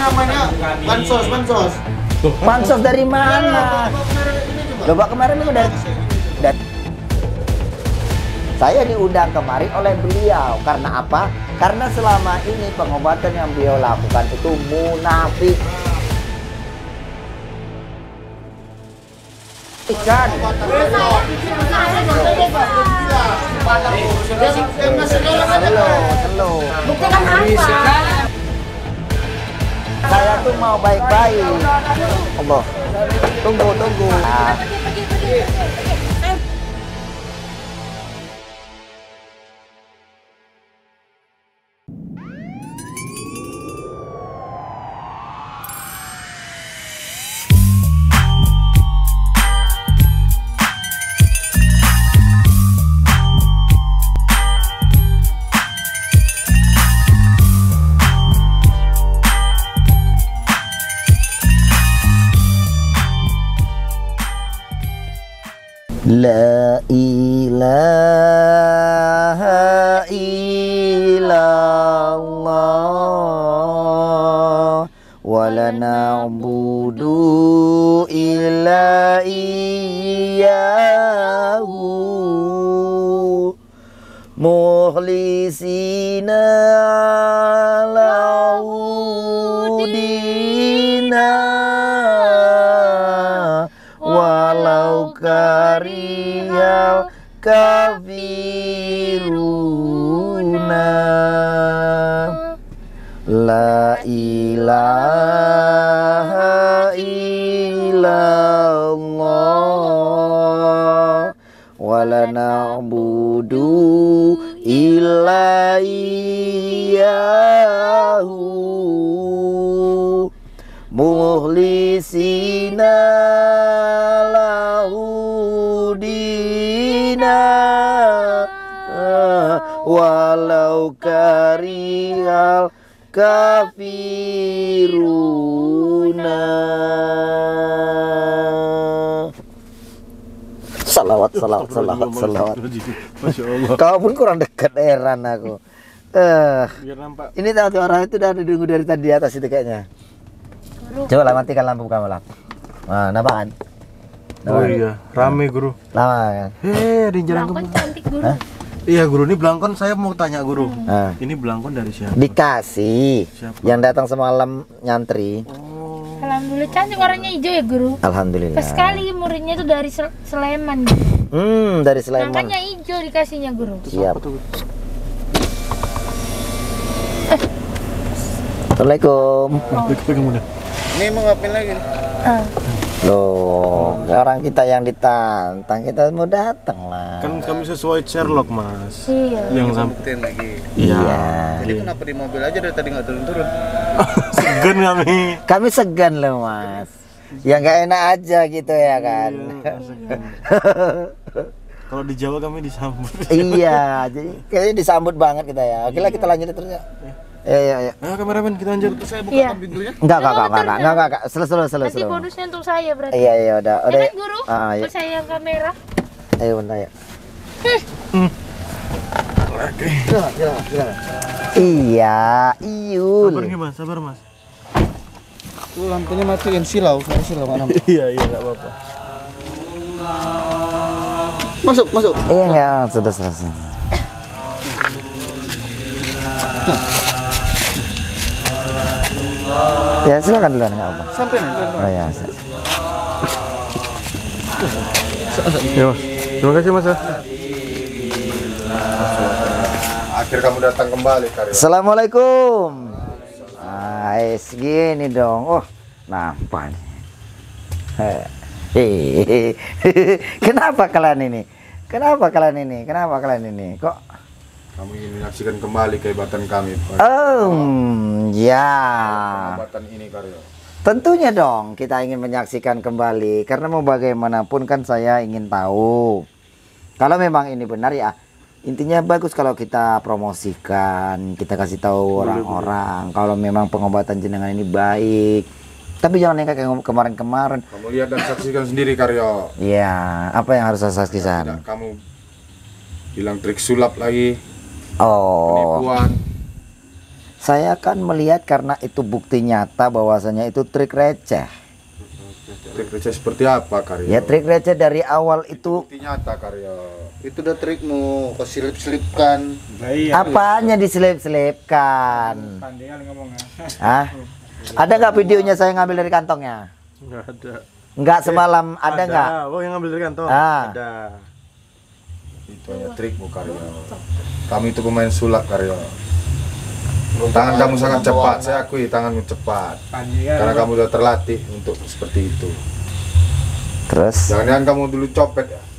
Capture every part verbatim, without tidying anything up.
namanya bansos, bansos. Bansos dari mana? Coba kemarin itu dari, dari saya diundang kemari oleh beliau. Karena apa? Karena selama ini pengobatan yang beliau lakukan itu munafik. Ikan. Buktikan apa? Saya tuh mau baik-baik. Allah. Tunggu, tunggu. Ah. La ilaha illallah wa la na'budu illa iyyahu mukhlisina lahu dina walau kariyal kafiruna. La ilaha illallah wa la na'budu illa iyyahu mukhlisina lahu dina walau karihal kafiruna. Salawat, salawat, salawat, salawat. Masya Allah. Kau pun kurang dekat, heran aku. Eh, Biar nampak. ini tahu orang itu udah nunggu dari tadi di atas itu kayaknya. Coba lah matikan lampu kamu lah. Nah, nampakkan. Oh iya, rame guru. Lama kan? Eh, di jalan Belangkon ke. cantik guru. Hah? Iya guru, ini belangkon saya mau tanya guru. Nah, Ini belangkon dari siapa? dikasih. Siapa? Yang datang semalam nyantri. Oh. Alhamdulillah cantik, warnanya hijau ya guru. Alhamdulillah. Pas sekali muridnya itu dari Sel- Sleman. Hmm, dari Sleman. Makanya hijau dikasihnya guru. Siap. Apa tuh? Assalamualaikum. Pegang muda. Ini mau ngapain lagi? Ah. Loh, orang kita yang ditantang, kita mau datang lah. Kan kami sesuai Sherlock mas. Iya. Yang sampai. Buktiin lagi. Iya. Jadi kenapa di mobil aja dari tadi nggak turun-turun? Segan kami. Kami segan loh mas. Ya nggak enak aja gitu ya kan. Iya, segan. Kalau di Jawa kami disambut. Iya, jadi kayaknya disambut banget kita ya. Oke lah kita lanjut terus ya. Iya iya iya. Ayo kameramen kita lanjut. Saya Iya. bukakan pintunya. Enggak enggak enggak enggak enggak enggak enggak selesai selesai Nanti selesai. bonusnya untuk saya berarti. Iya iya udah Ya udah. kan guru? Ah, iya. Terus saya yang kamera. Ayo bentar ya. Oke. Jalan, jalan, jalan. Iya, Iul. Sabar nih mas, sabar mas. Tuh lampunya matiin, silau, saya silau mana? Iya iya nggak apa-apa. Masuk, masuk. Iya enggak sudah selesai. Ya silakan duluan enggak apa. Sampai nih. Oh ya. Ya mas. Terima kasih mas. Akhir kamu datang kembali, Karyo. Assalamualaikum. Nah, segini dong. Oh, nampak nih. Hehehe. Kenapa kalian ini? Kenapa kalian ini? Kenapa kalian ini? Kok? Kamu ingin menyaksikan kembali kehebatan kami. Oh, ya. Kehebatan ini, Karyo. Tentunya dong kita ingin menyaksikan kembali. Karena mau bagaimanapun kan saya ingin tahu. Kalau memang ini benar ya. Intinya bagus kalau kita promosikan, kita kasih tahu orang-orang kalau memang pengobatan jenengan ini baik. Tapi jangan yang kayak kemarin-kemarin. Kamu lihat dan saksikan sendiri, Karyo. Iya, apa yang harus saya Tidak, saksikan? kamu bilang trik sulap lagi, Oh, penipuan. Saya kan melihat karena itu bukti nyata bahwasanya itu trik receh. Trik receh seperti apa Karyo? Ya trik receh dari awal itu. Bukti nyata Karyo. Itu udah trikmu, kau selip-selipkan. Apanya diselip-selipkan? Pandai kali ngomongnya. Hah? Ada nggak videonya saya ngambil dari kantongnya? Enggak ada. Nggak semalam ada nggak? Oh, yang ngambil dari kantong. Ah. Ada. Itu hanya trikmu Karyo. Kami itu pemain sulap Karyo. Tangan kamu sangat cepat, saya akui tanganmu cepat. Pandai Karena kamu sudah terlatih untuk seperti itu. Terus? Jangan-jangan kamu dulu copet ya?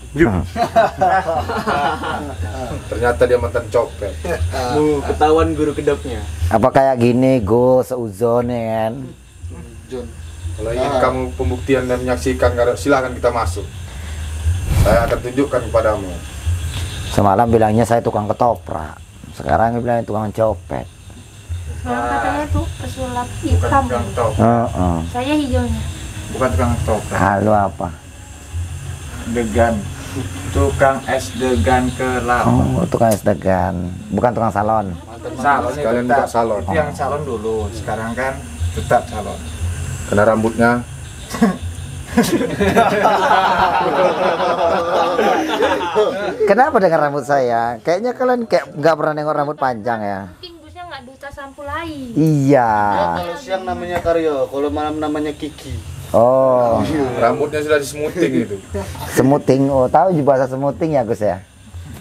Ternyata dia mantan copet. Mu ketahuan guru kedapnya. Apa kayak gini, go seuzon ya kan? John. Kalau ingin kamu pembuktian dan menyaksikan, Karyo, silahkan kita masuk. Saya akan tunjukkan kepadamu. Semalam bilangnya saya tukang ketoprak. Sekarang dia bilang tukang copet. Orang katanya tuh pesulap hitam. Heeh. Saya hijaunya. Bukan tukang ketoprak. Halo apa? Degan. Tukang es degan ke lama. Oh, tukang es degan. Bukan tukang salon. Salon Sekalian tetap. buka salon. Itu yang salon dulu. Sekarang kan tetap salon. Kena rambutnya. Kenapa dengan rambut saya? Kayaknya kalian kayak nggak pernah nengok rambut panjang ya? Mungkin busnya nggak duta sampo lain. Iya. Ya, kalau siang namanya Karyo, kalau malam namanya Kiki. Oh, Rambutnya sudah disemuting itu. semuting. Oh, tahu juga bahasa semuting ya Gus ya?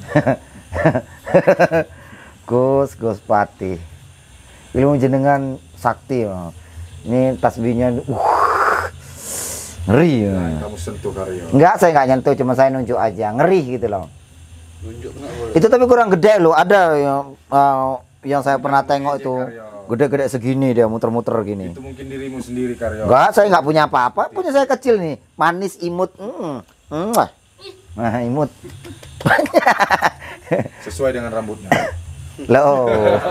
Gus, Gus Pati. Ilmu jenengan sakti. Oh. Ini tasbihnya, uh, ngeri. Nah, Ya. kamu sentuh Karyo. Enggak, saya nggak nyentuh, cuma saya nunjuk aja, ngeri gitu loh. Tunjuk nggak boleh. Itu tapi kurang gede loh. Ada yang uh, yang saya pernah tengok itu gede-gede segini dia muter-muter gini. Itu mungkin dirimu sendiri Karyo. Enggak, saya nggak punya apa-apa. Punya saya kecil nih, manis, imut. Mm. Mm. Nah, imut. Sesuai dengan rambutnya. Loh.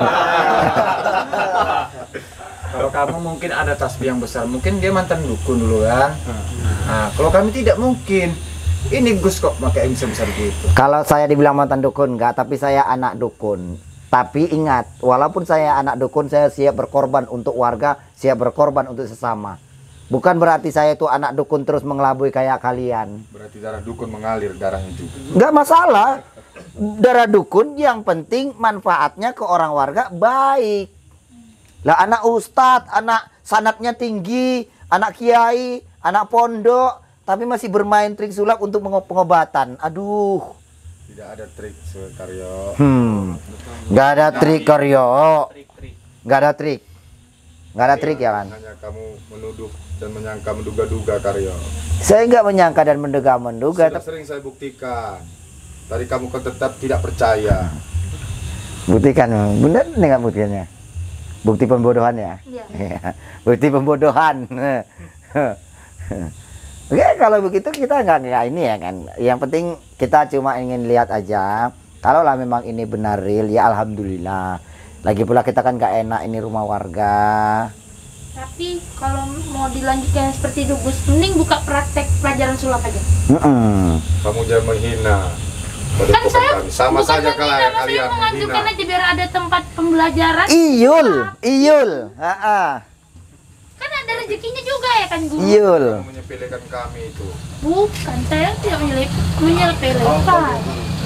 Kalau kamu mungkin ada tasbih yang besar, mungkin dia mantan dukun dulu kan. Nah, kalau kami tidak mungkin. Ini Gus kok pakai yang besar-besar gitu. Kalau saya dibilang mantan dukun enggak, tapi saya anak dukun. Tapi ingat, walaupun saya anak dukun, saya siap berkorban untuk warga, siap berkorban untuk sesama. Bukan berarti saya itu anak dukun terus mengelabui kayak kalian. Berarti darah dukun mengalir darahnya juga. Enggak masalah. Darah dukun yang penting manfaatnya ke orang warga baik. Lah anak ustadz, anak sanatnya tinggi, anak kiai, anak pondok, tapi masih bermain trik sulap untuk pengobatan. Aduh. Tidak ada trik Karyo. Hmm. Enggak ada trik Karyo. Enggak ada trik. Enggak ada trik ya kan? Hanya kamu menuduh dan menyangka menduga-duga Karyo. Saya enggak menyangka dan menduga-menduga. Sudah sering saya buktikan. Tadi kamu kan tetap tidak percaya. Buktikan, benar enggak buktinya? Bukti pembodohan ya? Iya. Iya. Bukti pembodohan. Oke, kalau begitu kita nggak nggak ini ya kan. Yang penting kita cuma ingin lihat aja. Kalau lah memang ini benar real, ya alhamdulillah. Lagi pula kita kan nggak enak ini rumah warga. Tapi kalau mau dilanjutkan seperti itu Gus, mending buka praktek pelajaran sulap aja. Mm-mm. Kamu jangan menghina. pada Kan saya kami. Sama bukan saja menghina, kalian Mas, saya kalian mengajukan menghina. aja biar ada tempat pembelajaran. Iyul, iyul, ha-ha. Kan ada rezekinya juga ya kan Guru? Iyul. Kamu menyepelekan kami itu. Bukan, saya tidak menyelip, menyepelekan.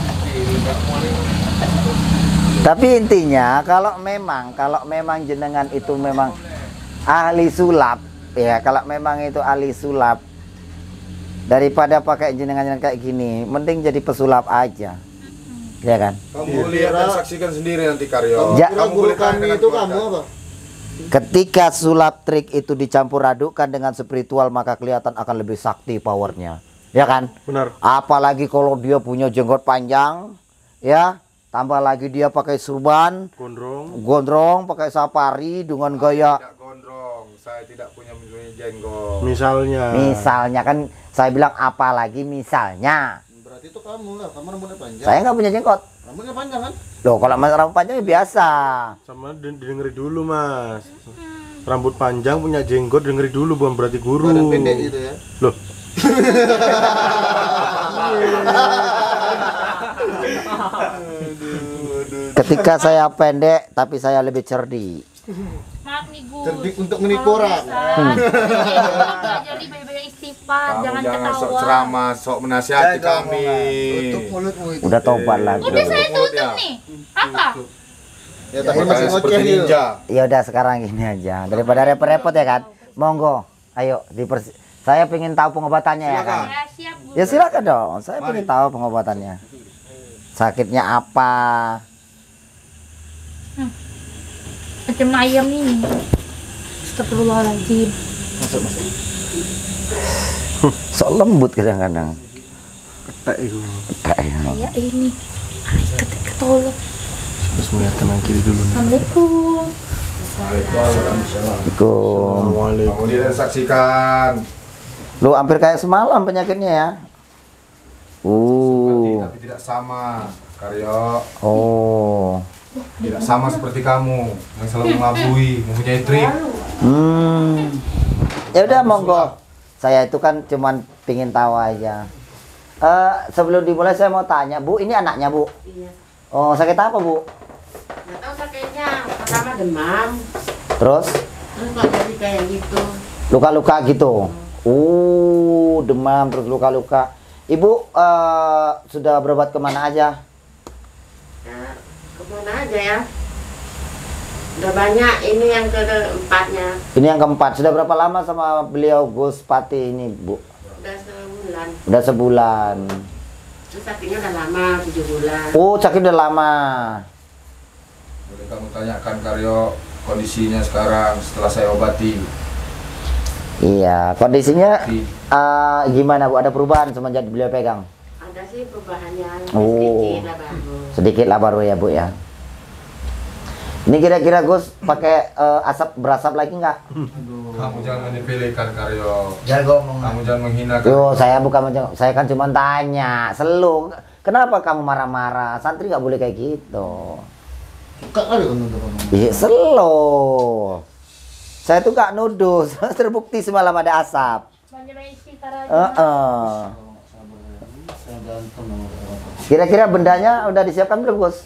Tapi intinya kalau memang kalau memang jenengan itu memang ahli sulap, ya kalau memang itu ahli sulap, daripada pakai jenengan kayak gini, mending jadi pesulap aja, ya kan? Kamu lihat dan saksikan sendiri nanti Karyo. Ja- Kira guru boleh tanya kami dengan itu keluarga. kamu apa? Ketika sulap trik itu dicampur adukkan dengan spiritual, maka kelihatan akan lebih sakti powernya, ya kan? Benar. Apalagi kalau dia punya jenggot panjang, ya, tambah lagi dia pakai surban, Gondrong. gondrong, pakai safari dengan gaya. Tidak gondrong. Saya tidak punya punya jenggot. Misalnya, Misalnya kan saya bilang apalagi misalnya. Berarti itu kamu lah, kamu rambutnya panjang. Saya nggak punya jenggot. Rambutnya panjang kan? Loh, kalau mas rambut panjang ya biasa. sama di- didengeri dulu mas. Rambut panjang punya jenggot dengeri dulu, bukan berarti guru. Badan pendek gitu ya. Loh, Ketika saya pendek tapi saya lebih cerdik. Maaf nih Gus. Cerdik untuk menipu orang. Jadi baik-baik istighfar, Kamu jangan jangan sok ketawa. ceramah, sok menasihati kami. Tutup mulutmu itu. Udah tobat lagi. Udah saya Tutup tutup ya. nih. Apa? Ya tapi Makanya masih seperti ngoceh dia. ninja. Ya udah sekarang gini aja. Daripada repot-repot ya kan. Monggo. Ayo dipersi saya pengen tahu pengobatannya ya kan. Ya siap Gus. Ya silakan dong. Saya pengen tahu pengobatannya. Sakitnya apa? Macam ayam ini. Astagfirullahaladzim. Sok lembut kadang-kadang. Ketek itu. Kayak ini. Ay, ketika tolong. Terus melihat kanan kiri dulu nih. Assalamualaikum. Assalamualaikum. Waalaikumsalam. Kemudian saksikan. Lu hampir kayak semalam penyakitnya ya. Seperti, Uh. tapi tidak sama, Karyo. Oh. Tidak sama seperti kamu yang selalu mengelabui, mempunyai trik. Hmm. Ya udah monggo. Saya itu kan cuman pingin tahu aja. Eh sebelum dimulai saya mau tanya, Bu, ini anaknya, Bu? Iya. Oh, sakit apa, Bu? Nggak tahu sakitnya, pertama demam, Terus terus kok jadi kayak gitu. luka-luka gitu. Uh, demam terus luka-luka. Ibu eh, sudah berobat kemana aja? Ya, kemana aja ya? Udah banyak, ini yang keempatnya, Ini yang keempat. Sudah berapa lama sama beliau Gus Pati ini, Bu? udah sebulan. Udah sebulan. Terus sakitnya udah lama, tujuh bulan. Oh, sakit udah lama. Boleh kamu tanyakan Karyo kondisinya sekarang setelah saya obati. Iya, kondisinya Di- eh, gimana, Bu? Ada perubahan semenjak beliau pegang? Ada sih perubahannya, Oh. sedikit lah bagus. Sedikit lah baru ya, Bu ya. Ini kira-kira Gus pakai eh, asap berasap lagi nggak? Kamu jangan menyepelekan Karyo. Jago ngomong. Kamu jangan menghina Yo, Karyo. saya bukan menjeng- saya kan cuma tanya, selu. Kenapa kamu marah-marah? Santri nggak boleh kayak gitu. Suka kali kan untuk ngomong. Iya, selo. Saya tuh nggak nuduh, terbukti semalam ada asap. Banyak istighfar aja. Heeh. Saya ganteng sama orang. Kira-kira bendanya udah disiapkan belum, Gus?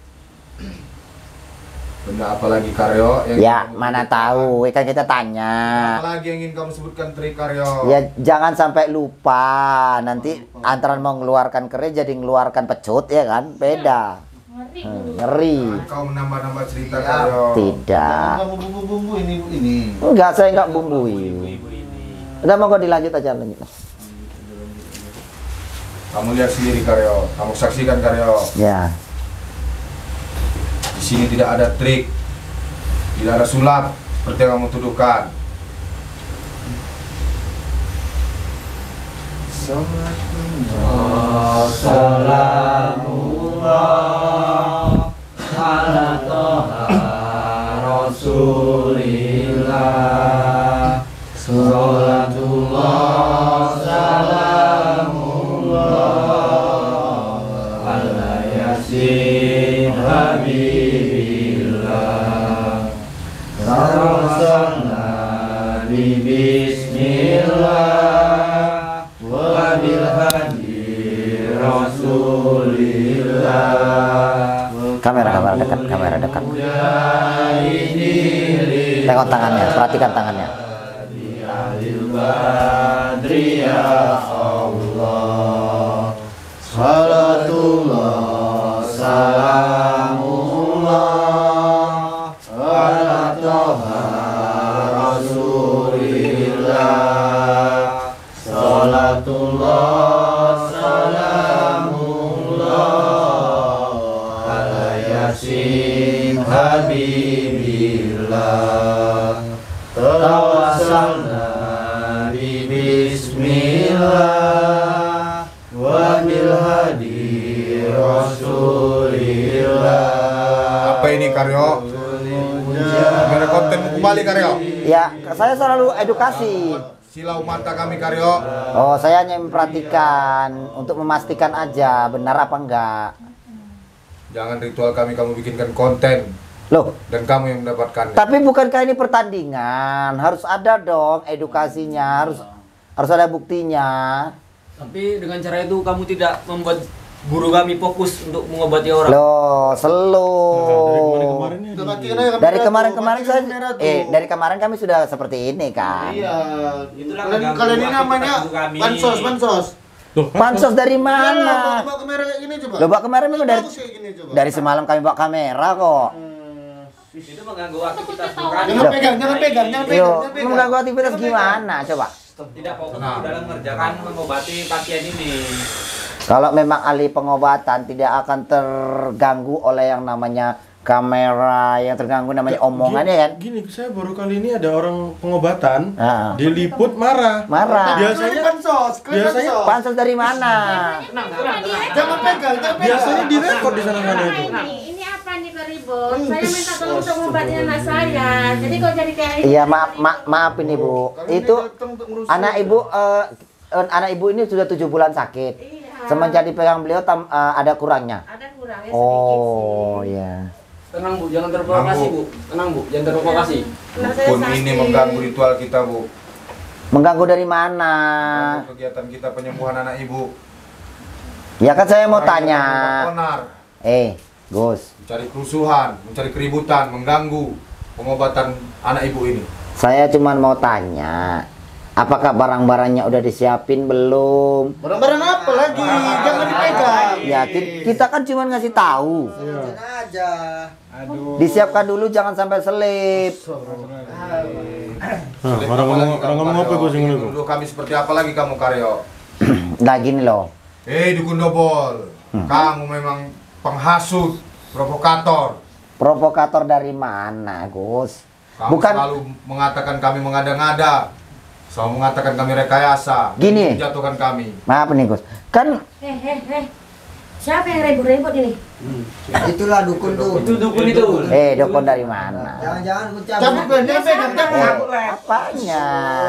Benda apa lagi Karyo? Yang Ya, kamu mana sebutkan? tahu, kan kita tanya. Apa lagi yang ingin kamu sebutkan trik Karyo? Ya jangan sampai lupa. Nanti antara mau mengeluarkan keris jadi mengeluarkan pecut ya kan? Beda. Ngeri Hmm, dulu. ngeri. Kau menambah-nambah cerita Ya. Karyo. Tidak. Kamu bumbu-bumbu ini ini. Enggak, saya enggak bumbui. Udah mau kau dilanjut aja lanjut. Kamu lihat sendiri Karyo. Kamu saksikan Karyo. Ya. Di sini tidak ada trik, tidak ada sulap seperti yang kamu tuduhkan. Kamera kamera dekat, kamera dekat. Tengok tangannya, perhatikan tangannya. Apa ini Karyo? Gimana kontenmu kembali Karyo? Ya, saya selalu edukasi. Silau mata kami Karyo. Oh, saya hanya memperhatikan untuk memastikan aja benar apa enggak. Jangan ritual kami kamu bikinkan konten Loh, dan kamu yang mendapatkannya. tapi bukankah ini pertandingan? Harus ada dong edukasinya, harus harus ada buktinya. Tapi dengan cara itu kamu tidak membuat guru kami fokus untuk mengobati orang. Loh, selo. Dari Dari kemarin-kemarin saya eh dari kemarin kami sudah seperti ini kan. Iya. Itulah Kalian mengganggu kalian ini aktivitas namanya guru kami. pansos, pansos. Pansos dari Iya, mana? bawa kamera kayak gini coba. Loh, bawa kamera memang dari Bagus kayak gini coba. dari semalam kami bawa kamera kok. Itu mengganggu aktivitas guru kami. Jangan pegang, jangan pegang, jangan pegang. Yo, jangan pegang. mengganggu aktivitas gimana coba? Tidak fokus Tenang. dalam mengerjakan mengobati pasien ini. Kalau memang ahli pengobatan tidak akan terganggu oleh yang namanya kamera, yang terganggu namanya omongannya kan. Gini, saya baru kali ini ada orang pengobatan Ah. diliput marah. Marah. Biasanya pansos, kalian biasanya pansos. Pansos dari mana? Jangan pegang, jangan pegang. biasanya direkod di sana-sana itu. Ini, ini apa nih kok ribut? Saya minta tolong untuk ngobatin anak saya. Jadi kok jadi kayak ini? Iya, maaf, ma maaf ini Bu. Itu anak Ibu eh, eh, anak Ibu ini sudah tujuh bulan sakit. Iya. Semenjak dipegang beliau tam, eh, ada kurangnya. Ada kurangnya Oh, sedikit ya. Tenang Bu, jangan terprovokasi Bu. Tenang Bu, jangan terprovokasi. sih. Karena saya Pun sakit. ini mengganggu ritual kita, Bu. Mengganggu dari mana? Mengganggu kegiatan kita penyembuhan anak ibu. Ya kan saya mau Orang tanya. yang membuat onar, Eh, Gus, mencari kerusuhan, mencari keributan, mengganggu pengobatan anak ibu ini. saya cuma mau tanya. Apakah barang-barangnya udah disiapin belum? Barang-barang apa lagi? Jangan dipegang. Ya, ki- kita kan cuma ngasih tahu. aja. Disiapkan dulu, jangan sampai selip. Nah, orang ngomong orang ngomong apa Gus yang itu? Dulu kami seperti apa lagi kamu Karyo? Nah gini loh. Eh dukun dobol, kamu memang penghasut, provokator. Provokator dari mana, Gus? Kamu Bukan selalu mengatakan kami mengada-ngada, selalu mengatakan kami rekayasa, Gini. menjatuhkan kami. maaf nih, Gus. Kan Eh, eh, eh. Siapa yang ribut-ribut ini? Itulah dukun tuh. Itu dukun itu. eh dokon dari mana? Jangan-jangan ku Cabut, cabut. Ben, jangan pegang, cabut. Eh, apanya?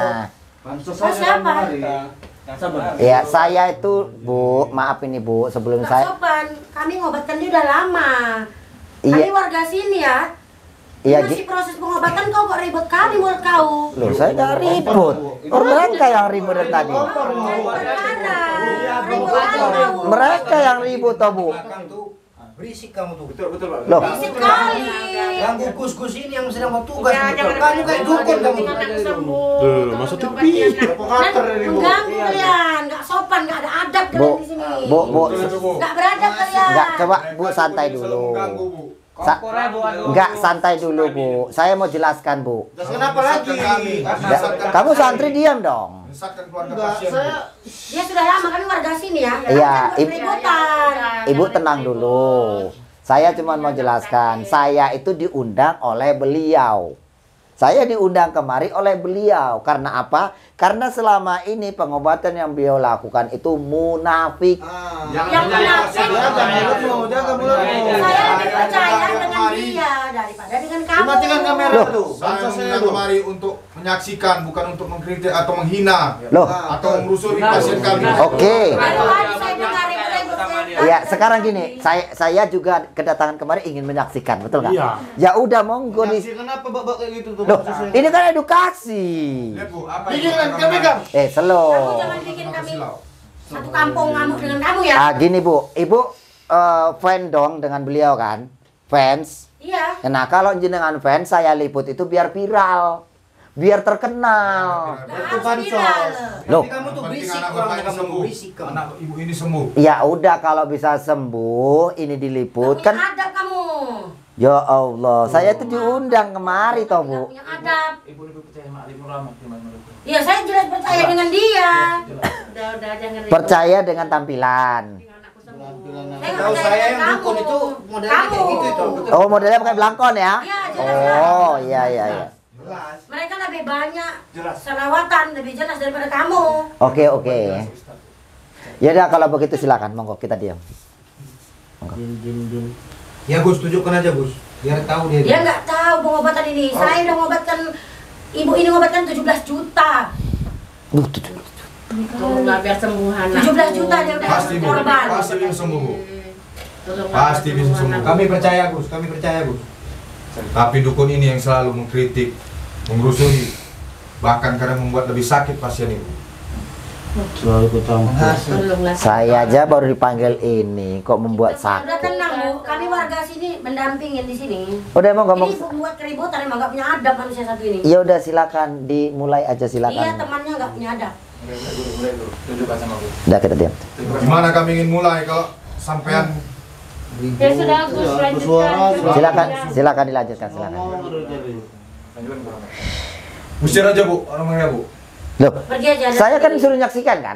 Oh, siapa? Yang sabar. Ya, saya itu, Bu, maaf ini, Bu, sebelum Kak saya Sopan, kami ngobatkan dia udah lama. Iya. Kami warga sini ya. Iya, Ini masih Gi. proses pengobatan kau kok ribut kali mulut kau. Loh, saya nggak ribut. Orang mereka yang ribut dari tadi. Perkara. Ribut kali kau. Mereka yang ribut, toh, Bu. Berisik kamu tuh. Betul betul Pak. Loh, Berisik kali. Ganggu kus-kus ini yang sedang bertugas. Ya, jangan Kamu kayak dukun kamu. Anakku sembuh. Duh, Tolong maksudnya diobati bi- anak. Provokator Dan ini, Bu. mengganggu kalian, nggak sopan, nggak ada adab Bu, kalian di sini. Bu, Bu, Nggak beradab kalian. Enggak, coba Bu santai dulu. Sa- Enggak, santai dulu, Bu. Saya mau jelaskan, Bu. Terus kenapa lagi? Enggak, kamu santri diam dong. Menyesatkan keluarga Enggak, pasien. saya Dia sudah lama kami warga sini ya. Iya, Kan Ibu- keributan. Ibu tenang dulu. Saya cuma mau jelaskan, saya itu diundang oleh beliau. Saya diundang kemari oleh beliau. Karena apa? Karena selama ini pengobatan yang beliau lakukan itu munafik. Yang munafik. jaga mulutmu, jaga mulutmu. Saya lebih percaya dengan dia daripada dengan kamu. Matikan kamera Loh. tuh. Saya Pansos saya mengundang tuh. kemari untuk menyaksikan, bukan untuk mengkritik atau menghina Loh, atau merusuhi pasien kami. oke. Baru tadi saya dengar ribut-ribut. Ya, sekarang gini, saya saya juga kedatangan kemari ingin menyaksikan, betul nggak? Iya. Ya udah monggo nih. Ngasih kenapa bapak kayak gitu tuh? Loh, Pansos saya. ini kan edukasi. Lihat Bu, apa Ini yang kan akan kan pegang. Eh, Kamu slow. jangan bikin kami silau. satu kampung ngamuk dengan kamu ya. Ah, gini Bu, Ibu eh, fan dong dengan beliau kan? Fans. Iya. Nah, kalau jenengan fans saya liput itu biar viral. Biar terkenal. Itu pansos. Loh, Tapi kamu tuh Penting berisik anak orangnya bapak ini kamu sembuh. berisik kamu. Anak ibu ini sembuh. ya udah kalau bisa sembuh, ini diliput Punya kan. adab kamu. Ya Allah, saya itu diundang kemari toh, Bu. Punya adab. Ibu lebih percaya sama Alimur Rahmat gimana menurut? Iya, saya jelas percaya dengan dia. Udah, udah jangan ribut. Percaya dengan tampilan. Anakku sembuh. Saya Tahu percaya saya dengan yang dukun kamu. itu modelnya Kamu. kayak gitu itu. Betul. Oh, modelnya pakai belangkon ya? Iya, jelas. Oh, iya iya iya. Jelas. Mereka lebih banyak selawatan, lebih jelas daripada kamu. Oke, oke. Ya udah kalau begitu silakan, monggo kita diam. Ya Gus, tunjukkan aja Gus. Biar tahu dia. Dia nggak tahu pengobatan ini. Saya udah ngobatkan, ibu ini ngobatkan tujuh belas juta. Duh, tuh, tuh. Tolonglah biar sembuh anakku. tujuh belas juta dia udah Pasti Bu, korban. pasti bisa sembuh Bu. Tolonglah Pasti biar bisa sembuh. anakku. Kami percaya Gus, kami percaya Gus. Tapi dukun ini yang selalu mengkritik, mengerusuhi, bahkan kadang membuat lebih sakit pasien ibu. Selalu ikut campur. Tolonglah. Saya aja baru dipanggil ini kok membuat Udah sakit. tenang Bu, kami warga sini mendampingin di sini. Udah emang ngomong. Ini membuat keributan emang nggak punya adab manusia satu ini. Ya udah silakan dimulai aja Iya silakan. temannya nggak punya adab. Mulai guru, mulai guru. Tunjukkan sama guru. Udah kita diam. Gimana kami ingin mulai kalau sampean Ya sudah Gus lanjutkan. bersuara, Silakan, silakan dilanjutkan silakan. Lanjutkan guru. usir aja Bu, orangnya Bu. Loh, Pergi aja. ada saya kan sini. disuruh nyaksikan kan?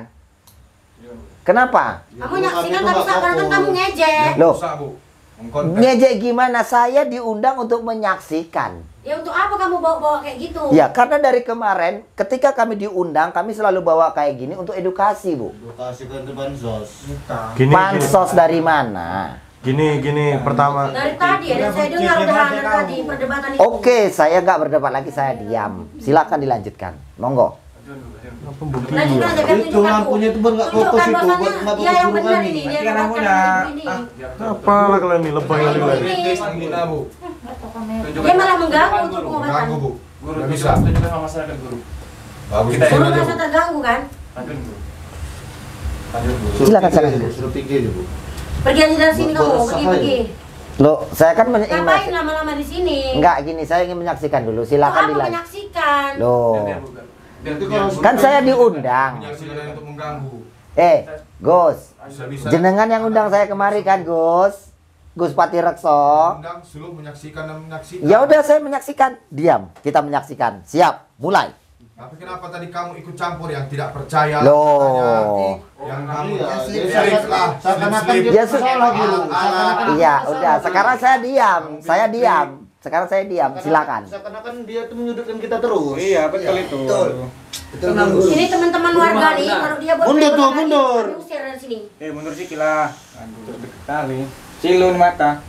Kenapa? Kamu nyaksikan tapi seakan-akan kamu ngejek. Loh, Usah Bu. Mengkonten. ngejek gimana? Saya diundang untuk menyaksikan. Ya untuk apa kamu bawa-bawa kayak gitu? Ya, karena dari kemarin ketika kami diundang, kami selalu bawa kayak gini untuk edukasi, Bu. Edukasi ke bansos. Bukan. Gini, gini, Pansos dari mana? gini, gini, pertama. Dari tadi ya, saya dengar udah dari tadi perdebatan itu. Oke, saya nggak berdebat lagi, saya diam. Silakan dilanjutkan. Monggo. Lanjutkan aja kan Itu tunjukkan Bu. lampunya itu nggak Tunjukkan fokus itu, bahwasannya buat kenapa dia yang suruh benar kami? ini, dia Matikan yang lampunya. ini. Apa lah kalian ini lebay kali lagi? Gimana Bu? Dia malah mengganggu untuk pengobatan. Ganggu Bu. Guru, Nggak bisa. tunjukkan tunjukkan sama masyarakat guru. Bagus Kita usir Guru aja merasa Bu. terganggu kan? Lanjutkan guru. Lanjutkan guru. Silakan, silakan. Suruh pikir Bu. Pergi aja dari sini kamu, Buat pergi resah pergi. Loh, saya kan men- ingin Ngapain menyaksikan. lama-lama di sini? Enggak, gini, saya ingin menyaksikan dulu. Untuk Silakan apa dilanjutkan. menyaksikan? Loh, Biar bukan. Biar Itu biar kalau- guru. kan saya diundang. Menyaksikan untuk mengganggu. Eh, Gus, Bisa-bisa. jenengan yang undang saya kemari kan, Gus? Gus Pati Rekso. Undang suruh menyaksikan dan menyaksikan. Ya udah, saya menyaksikan. Diam, kita menyaksikan. Siap, mulai. Tapi kenapa tadi kamu ikut campur yang tidak percaya? Loh. katanya? Yang kamu Iya, slip dia slip lah, slip seakan-akan slip. dia Ya, su- salah dulu. Iya, udah. Sekarang saya diam. Saya diam. Sekarang saya diam. Silakan. Seakan-akan dia tuh menyudutkan kita terus. Iya, betul itu. Tenang Gus. Ini teman-teman warga nih, kalau dia buat Mundur tuh, perdebatan lagi, mundur. kami usir dari sini. Eh, mundur sikit lah. Aduh, deket kali. Cilun mata.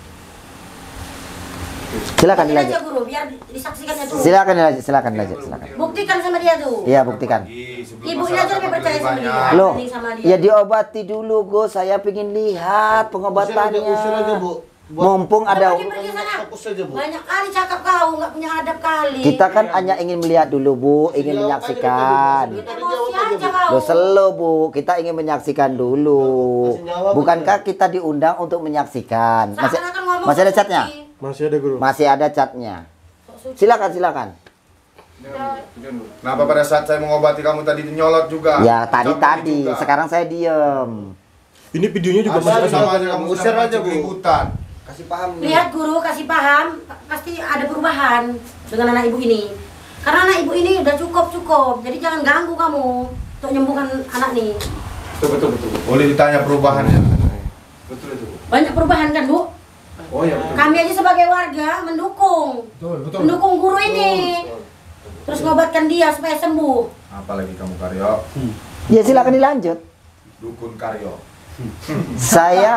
Silakan Pergi dilanjut. aja guru, biar disaksikannya tuh. Silakan dilanjut. Silakan dilanjut. Silakan. Buktikan sama dia tuh. Iya, buktikan. Ibunya aja lebih percaya sama dia. Loh, dibanding sama dia. ya diobati dulu, Gus. Saya pingin lihat pengobatannya. Usir aja, Bu. Buat- Mumpung ada. Pergi, pergi sana. Fokus aja, Bu. Banyak kali cakap kau, nggak punya adab kali. Kita kan hanya ingin melihat dulu, Bu. Ingin menyaksikan. Emosi aja kau. Loh, slow, Bu. Kita ingin menyaksikan dulu. Bukankah kita diundang untuk menyaksikan? Masih, Seakan-akan ngomong masih ada sok catnya? suci. Masih ada guru. Masih ada catnya. Sok suci. Silakan, silakan. Kenapa pada saat saya mengobati kamu tadi nyolot juga? Ya, Campur tadi-tadi. juga. Sekarang saya diem. Ini videonya juga Ada masih sama ada. aja kamu Usir sedang aja, Bu. keributan. Kasih paham. Lihat guru, kasih paham, pa- pasti ada perubahan dengan anak ibu ini. Karena anak ibu ini udah cukup-cukup, jadi jangan ganggu kamu untuk menyembuhkan anak nih. Betul, betul, betul. Boleh ditanya perubahannya. Betul itu. Banyak perubahan kan Bu? Oh ya, betul. Kami aja sebagai warga mendukung, Betul, betul. mendukung guru ini. Terus ngobatkan dia supaya sembuh. Apalagi kamu Karyo, Ya, silakan dilanjut. dukun Karyo. Saya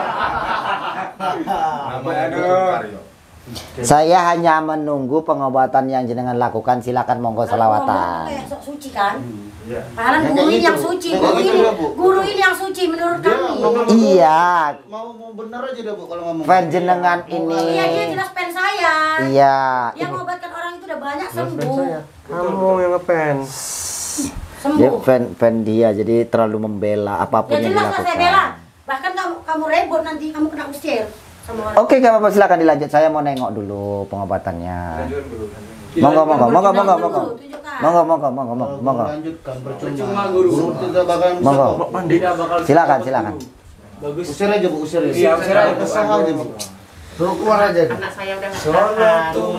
Namanya dukun Karyo. saya hanya menunggu pengobatan yang jenengan lakukan. Silakan monggo Kalau ngomong selawatan. kayak sok suci kan? Iya. Padahal Ya, guru kayak ini gitu. yang suci, Ya, guru kayak ini, gitu, Bu. guru ini yang suci menurut Dia kami. ngomong- Iya, Mau mau bener aja dah, Bu, kalau ngomong. fan jenengan ini. Iya dia jelas fans saya. Iya. Yang mengobatkan orang itu udah banyak sembuh. Kamu yang ngepen. Dia Sembuh. fan fan dia, jadi terlalu membela apapun Ya yang jelas lah saya bela. dilakukan. Bahkan kamu kamu rebut nanti kamu kena usir sama orang. Oke, gak apa-apa, silakan dilanjut. Saya mau nengok dulu pengobatannya. Lanjutkan guru. lanjutkan. Monggo, monggo, monggo, monggo, Tunjukkan monggo. dulu, tunjukkan. Monggo, monggo, monggo, monggo, monggo. Lanjutkan percuma. Percuma, guru. Guru tidak bakal bisa Monggo. kok. Tidak bakal Silakan, silakan. bagus. Usir aja, Bu, usir aja. Iya, usir aja, Bu. Kesah aja, Bu. Suruh keluar aja. Anak saya udah nggak tahan.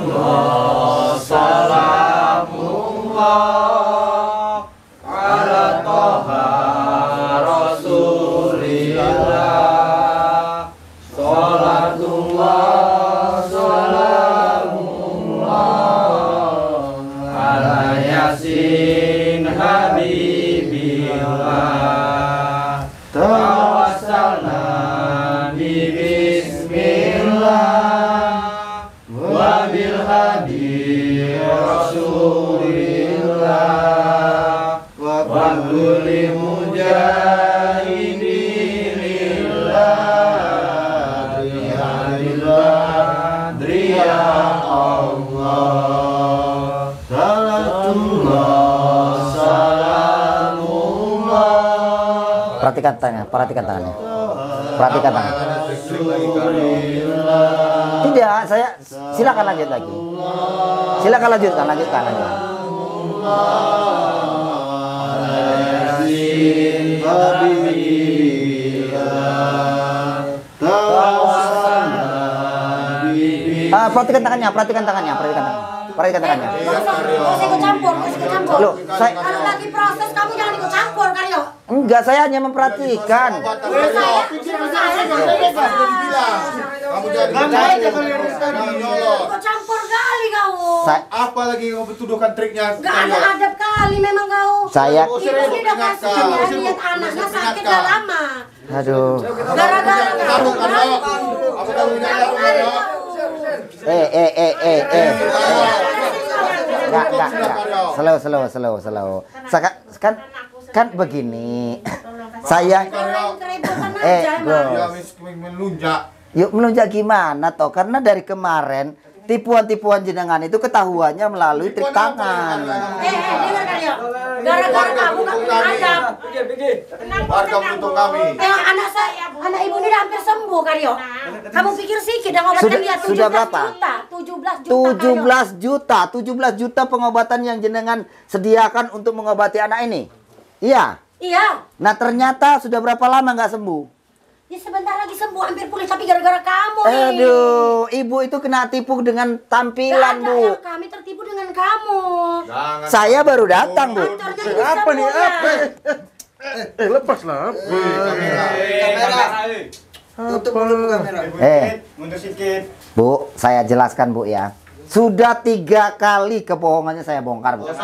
Salatullah, salamullah perhatikan tangannya, perhatikan tangannya. Perhatikan tangannya. Tidak, saya silakan lanjut lagi. Silakan lanjutkan, lanjutkan, lanjutkan. Ah, perhatikan tangannya, perhatikan tangannya, perhatikan tangannya. Perhatikan tangannya. Kau ikut campur, kau ikut campur. Loh, saya Kalau lagi proses kamu jangan ikut campur, Karyo. enggak, saya hanya memperhatikan. Saya, saya jangan Kamu jadi ikut campur kali kau. Saya, apa lagi kamu tuduhkan triknya? Gak ada adab kali memang kau. saya Ibu ini udah kasih ya, lihat anaknya sakit udah lama. aduh. Gara-gara kamu. Apa kamu nyadar Karyo? Eh, eh, eh, eh, eh. Enggak, enggak, enggak. Slow, slow, slow, slow. Saka, kan, kan begini. Saya, eh, Dia Gus. melunjak. Yuk melunjak gimana toh? Karena dari kemarin tipuan-tipuan jenengan itu ketahuannya melalui trik tangan. Eh, eh, dengar Karyo. Gara-gara kamu gak punya adab. Warga menuntung kami. Eh, anak saya, anak ibu ini udah hampir sembuh, Karyo. Kamu pikir sih kita ngobatin Sudah- dia sudah berapa? tujuh belas juta. tujuh Karyo. belas juta, tujuh belas juta pengobatan yang jenengan sediakan untuk mengobati anak ini. Iya. Iya. Nah ternyata sudah berapa lama nggak sembuh? Ya sebentar lagi sembuh, hampir pulih, tapi gara-gara kamu nih. Aduh, ibu itu kena tipu dengan Gak tampilan, ada Bu. yang kami tertipu dengan kamu. Jangan. Saya baru datang, Bu. Aktornya ini Apa nih? semua. Apa? Eh, lepas lah. Apa? Kamera. Tutup dulu kamera. Eh, Mundur sedikit. Bu, saya jelaskan, Bu ya. Sudah tiga kali kebohongannya saya bongkar, Bu.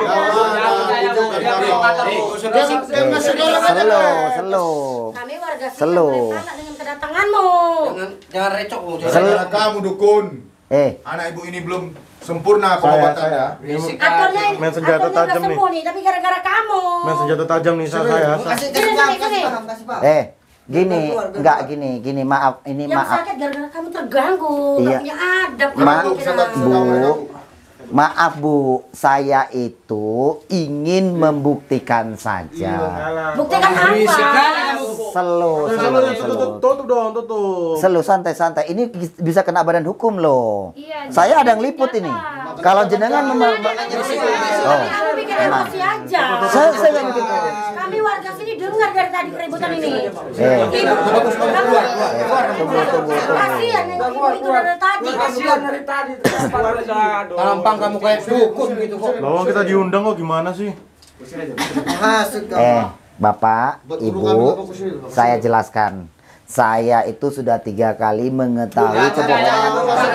Slow, slow. Kami warga sini Slow. boleh salah dengan kedatanganmu. Jangan jangan recok lu. Gara-gara kamu dukun. Eh, Anak ibu ini belum sempurna pengobatannya. Aktornya ini, Main senjata aktornya udah tajam nih. sembuh nih, tapi gara-gara kamu. Main senjata tajam nih saya. saya. Kasih Sini, kasih paham, sini, kasih sini. paham, kasih paham. eh, gini, enggak gini, gini, maaf, ini Yang maaf. sakit gara-gara kamu terganggu, Iya. gak punya adab. Ma- kamu kira. Bu, maaf Bu, saya itu ingin membuktikan saja. Buktikan apa? Slow, Eh, slow, salah, tutup, slow. tutup, tutup dong, tutup. Slow, santai-santai. Ini bisa kena badan hukum loh. Iya, Saya ada jadi yang liput ini. senjata. Kalau jenengan mem- Kamu Oh, bikin tenang. emosi aja. Saya saya nggak bikin. Kami warga sini dengar dari tadi keributan ini. Eh, Ibu, kamu tunggu, tunggu, tunggu. kasihan yang ibu itu dari tadi. dari tadi. Tampang kamu kayak dukun gitu kok. Lawang kita diundang kok gimana sih? Hasut kamu. Eh, Bapak, Ibu, saya jelaskan. Saya itu sudah tiga kali mengetahui kebohongan.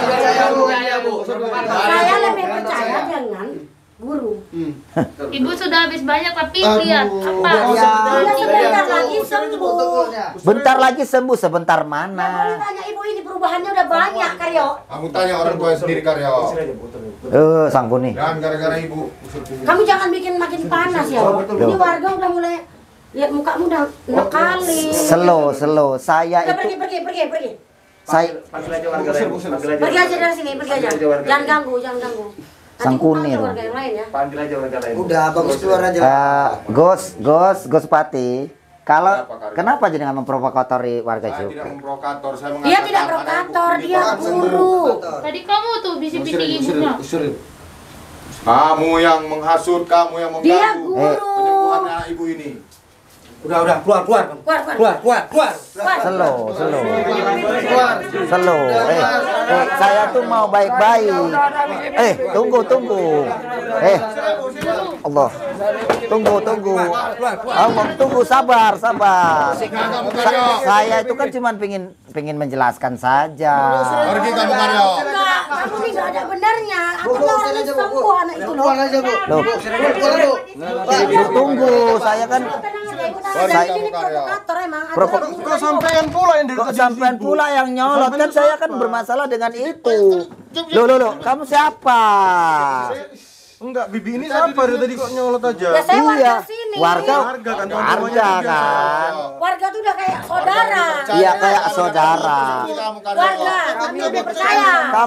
Saya lebih percaya dengan guru. Ibu sudah habis banyak tapi lihat apa? Dia sebentar lagi sembuh. Bentar lagi sembuh, sebentar Nah, boleh mana? tanya ibu ini perubahannya udah banyak, Karyo. Kamu tanya orang tua sendiri Karyo. Eh, sang Puni. Jangan gara-gara ibu. Kamu jangan bikin makin panas ya. Ini warga udah mulai lihat mukamu udah enam kali. Slow, slow. Saya Udah itu, pergi, pergi, pergi, pergi. saya Pergi aja dari sini, pergi aja. Jangan ganggu, jangan ganggu. Nanti Sang ku panggil Kunir. warga yang lain ya. Panggil aja warga lain. Udah bagus keluar aja. eh, Gus, Gus, Gus Pati. Kalau Kenapa, Karyo? kenapa jenengan memprovokatori warga Saya tidak juga? memprovokator, saya Dia mengatakan tidak anak ibu provokator, ini dia bakal sembuh. guru. Tadi kamu tuh bisik-bisik ibunya. Kamu yang menghasut, kamu yang Dia mengganggu guru. penyembuhan anak ibu ini. Udah udah keluar keluar kamu. Keluar, keluar. Keluar keluar keluar. Keluar. Slow, slow. Slow. Eh, eh, saya tuh mau baik-baik. Eh, tunggu, tunggu. Eh, Allah. Tunggu, tunggu. Allah, tunggu, sabar, sabar. Sa- saya itu kan cuma pengen pengen menjelaskan saja. Pergi kamu Karyo. Enggak, kamu ini enggak ada benarnya. Aku orang ini sembuh anak itu loh. Keluar aja bu. Loh, Keluar bu. tunggu, saya kan Tenang aja, ibu Saya- tenang aja. Ini provokator emang. Ada Provo- orang Kok sampean pula yang dari kok tadi sampean di situ? pula yang nyolot kan saya kan bermasalah dengan itu. Loh, loh, loh, kamu siapa? Enggak, bibi ini siapa dari tadi kok nyolot aja? Ya saya warga Iya, sini. warga, Warga kan, warga kan. Warga tuh udah kayak saudara. Iya, kayak saudara. Warga, kami lebih percaya. Kamu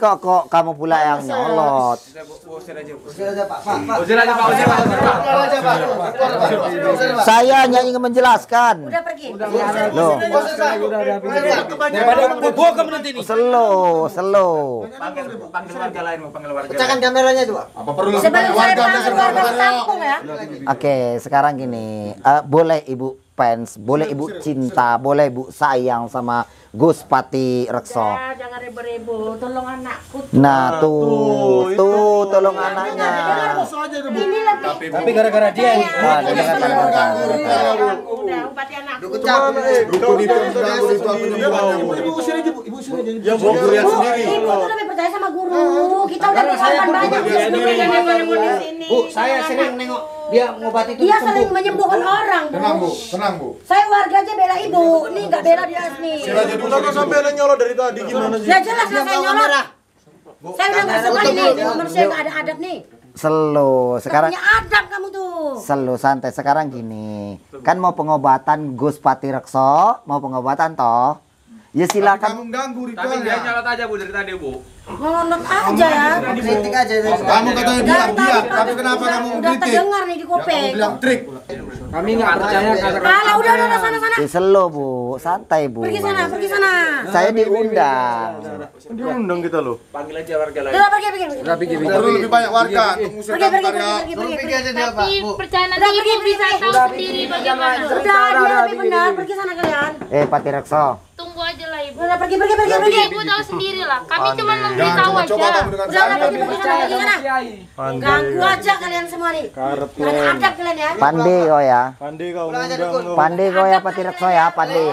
kok kok kamu pula yang nyolot. Usir aja, usir aja Pak. Usir aja Pak, usir Pak. Saya hanya ingin menjelaskan. Udah pergi. Loh. Daripada bokap nanti nih. Slow, slow. Panggil panggil warga lain, mau panggil warga. Pecahkan kameranya tuh, Pak. Apa perlu Sebelum saya warga panggil warga kampung ya. Oke, sekarang gini, eh, boleh ibu fans, boleh ibu cinta, boleh ibu sayang sama Gus Pati Rekso. Ya, jangan rebo-rebo, tolong anakku. Nah tuh, tuh tolong anaknya. Ini lebih. Tapi gara-gara dia ini. Wah, dengar, dengar, dengar. Udah, upati anakku. dukun itu mengganggu ritual penyembuhan. Ibu usir aja, Bu. Ibu usir aja. Yang mau lihat sendiri. Ibu tuh lebih percaya sama guru. Kita udah berkorban banyak. Bu, saya sering nengok dia ngobati itu Dia sembuh. sering menyembuhkan orang, Tenang Bu. Bu, tenang Bu. Saya warga aja bela ibu. Nih nggak bela dia nih. Sila aja dulu. Kenapa sampai ada nyolot dari tadi gimana sih? Ya jelas lah saya nyolot. Saya udah nggak suka ini manusia nggak ada adab nih. Slow, sekarang Punya adab kamu tuh. slow santai. Sekarang gini, kan mau pengobatan Gus Pati Rekso, mau pengobatan toh? Ya Kamu silakan. ganggu Tapi dia ritualnya. nyolot aja Bu dari tadi Bu. Nyolot aja ya. Kritik aja itu. Kamu katanya bilang diam, tapi kenapa kamu Udah mengkritik? terdengar nih di Ya, kamu kuping. bilang trik. Kami nggak percaya kata-kata. Alah udah udah udah, sana sana. Ya, slow Bu, santai Bu. Pergi sana, pergi sana. Saya diundang. Diundang kita loh. Panggil aja warga lain. Udah pergi pergi. pergi. Perlu lebih banyak warga untuk mengusir Pergi kamu pergi karya. pergi pergi pergi. pergi. Tapi percaya nanti Udah, ibu pergi, bisa pergi. tahu sendiri bagaimana. Udah dia lebih benar. Pergi sana kalian. Eh Pati Rekso, Tunggu aja lah ibu. Udah pergi pergi pergi pergi. Ibu tahu sendiri lah. Kami cuma Jangan memberitahu coba-coba aja. kamu dengan Udah udah saya. pergi pergi sana pergi sana. Ganggu aja kalian semua nih. Karep Ada adab kalian ya. pandai kau ya. Pandai kau ngundang. Pandai kau ya Pati Rekso ya, pandai.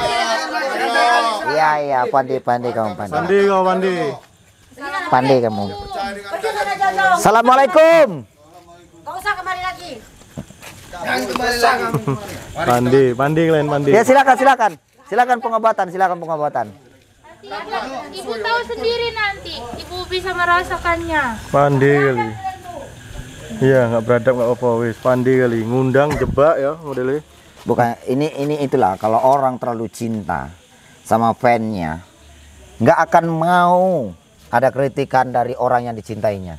Iya iya, pandai pandai kamu pandai. Pandai kau pandai. Pandai kamu. Pergi sana Jojo. Assalamualaikum. Gak usah kembali lagi. Pandai, pandai kalian pandai. Ya silakan silakan. Silakan pengobatan, silakan pengobatan. Ibu tahu sendiri nanti. Ibu bisa merasakannya. Pandai kali. Iya, nggak beradab nggak apa wis. Pandai kali, ngundang jebak ya modelnya. Bukan ini ini itulah kalau orang terlalu cinta sama fansnya nggak akan mau ada kritikan dari orang yang dicintainya.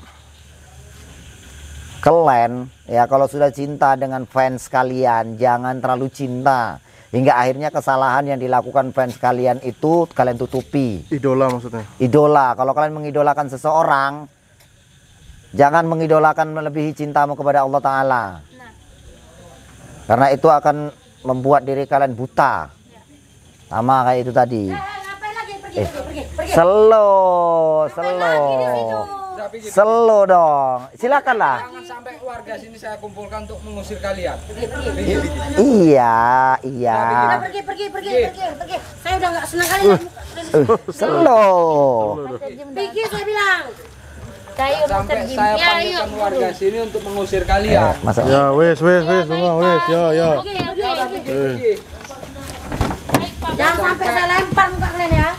Kalian ya kalau sudah cinta dengan fans kalian jangan terlalu cinta hingga akhirnya kesalahan yang dilakukan fans kalian itu kalian tutupi. Idola maksudnya. Idola, kalau kalian mengidolakan seseorang jangan mengidolakan melebihi cintamu kepada Allah Ta'ala. Karena itu akan membuat diri kalian buta. Sama kayak itu tadi. Ngapain lagi? Pergi Eh. pergi pergi pergi. Slow, slow. Slow dong. Silakanlah. Jangan sampai warga sini saya kumpulkan untuk mengusir kalian. Iya, iya. Udah pergi pergi pergi pergi pergi. Saya udah nggak senang kali. Uh, slow. Pergi saya bilang. Saya Sampai terjim. saya Ya, panggilkan yuk. warga sini untuk mengusir kalian. Masuk. Ya wes wes wes semua wes ya ya. Oke, oke. Eh. Jangan sampai saya lempar muka kalian ya.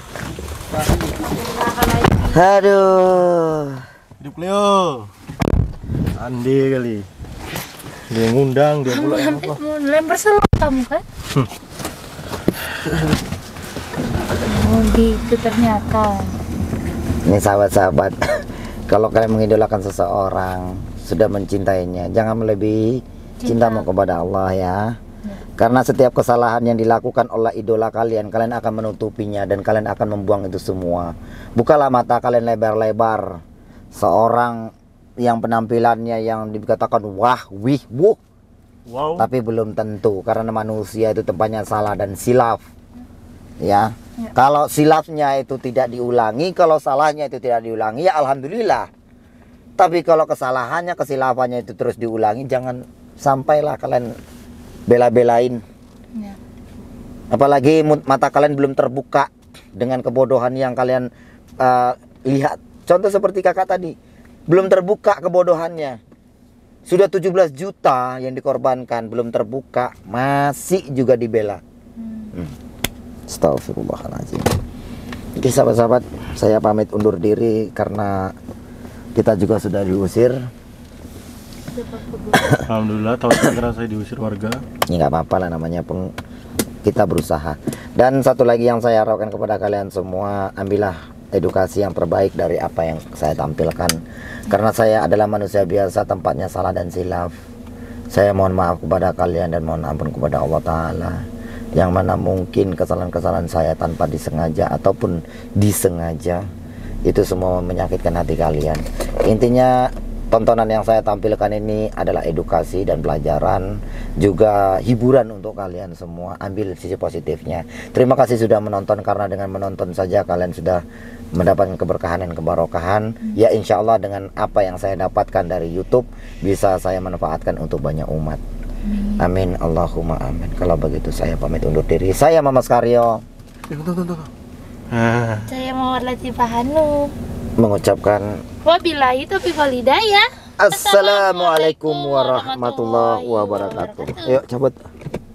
Aduh. Hidup Leo. Pandai kali. Dia ngundang dia pula yang apa? Mau lempar selalu kamu kan? Oh gitu ternyata. Ini sahabat-sahabat, kalau kalian mengidolakan seseorang, sudah mencintainya, jangan melebihi cintamu kepada Allah ya. Karena setiap kesalahan yang dilakukan oleh idola kalian, kalian akan menutupinya dan kalian akan membuang itu semua. Bukalah mata kalian lebar-lebar. Seorang yang penampilannya yang dikatakan wah, wih, wuh, Wow. tapi belum tentu karena manusia itu tempatnya salah dan silaf. Ya. Kalau silafnya itu tidak diulangi, kalau salahnya itu tidak diulangi, ya alhamdulillah. Tapi kalau kesalahannya, kesilafannya itu terus diulangi, jangan sampailah kalian bela-belain. Ya. Apalagi mut- mata kalian belum terbuka dengan kebodohan yang kalian uh, lihat. Contoh seperti kakak tadi, belum terbuka kebodohannya. Sudah tujuh belas juta yang dikorbankan, belum terbuka, masih juga dibela. Hmm. Astagfirullahaladzim. Oke sahabat-sahabat, saya pamit undur diri karena kita juga sudah diusir. Alhamdulillah tahun segera saya diusir warga. Ya nggak apa-apa lah, namanya pun kita berusaha. Dan satu lagi yang saya harapkan kepada kalian semua, ambillah edukasi yang terbaik dari apa yang saya tampilkan. Karena saya adalah manusia biasa, tempatnya salah dan silaf. Saya mohon maaf kepada kalian dan mohon ampun kepada Allah Ta'ala. Yang mana mungkin kesalahan-kesalahan saya tanpa disengaja ataupun disengaja, itu semua menyakitkan hati kalian. Intinya tontonan yang saya tampilkan ini adalah edukasi dan pelajaran, juga hiburan untuk kalian semua. Ambil sisi positifnya. Terima kasih sudah menonton, karena dengan menonton saja kalian sudah mendapatkan keberkahan dan kebarokahan. Ya insya Allah dengan apa yang saya dapatkan dari YouTube bisa saya manfaatkan untuk banyak umat. Amin, Allahumma amin. Kalau begitu saya pamit undur diri. Saya Mamas Karyo. Saya Mawar Latifah Hanum Mengucapkan wabillahi taufiq wal hidayah. Assalamualaikum warahmatullahi wabarakatuh. Yuk cabut.